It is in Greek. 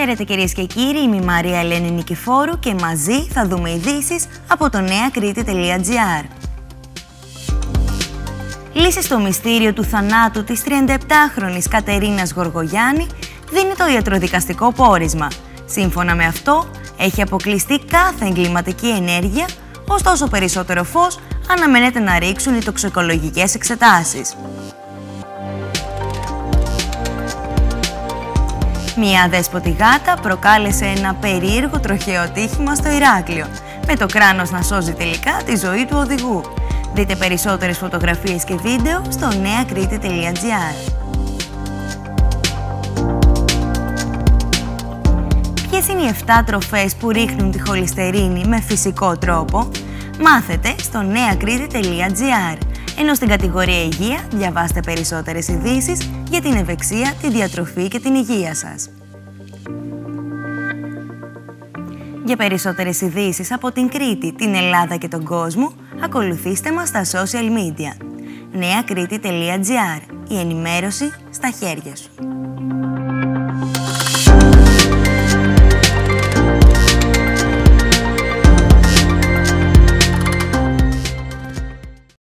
Χαίρετε κυρίες και κύριοι, είμαι η Μαρία Ελένη Νικηφόρου και μαζί θα δούμε ειδήσεις από το neakriti.gr. Λύση στο μυστήριο του θανάτου της 37χρονης Κατερίνας Γοργογιάννη δίνει το ιατροδικαστικό πόρισμα. Σύμφωνα με αυτό, έχει αποκλειστεί κάθε εγκληματική ενέργεια, ωστόσο περισσότερο φως αναμένεται να ρίξουν οι τοξικολογικές εξετάσεις. Μια αδέσποτη γάτα προκάλεσε ένα περίεργο τροχαίο ατύχημα στο Ηράκλειο, με το κράνος να σώζει τελικά τη ζωή του οδηγού. Δείτε περισσότερες φωτογραφίες και βίντεο στο neakriti.gr. Ποιες είναι οι 7 τροφές που ρίχνουν τη χολυστερίνη με φυσικό τρόπο? Μάθετε στο neakriti.gr. Ενώ στην κατηγορία Υγεία διαβάστε περισσότερες ειδήσεις για την ευεξία, τη διατροφή και την υγεία σας. Για περισσότερες ειδήσεις από την Κρήτη, την Ελλάδα και τον κόσμο, ακολουθήστε μας στα social media. neakriti.gr. Η ενημέρωση στα χέρια σου.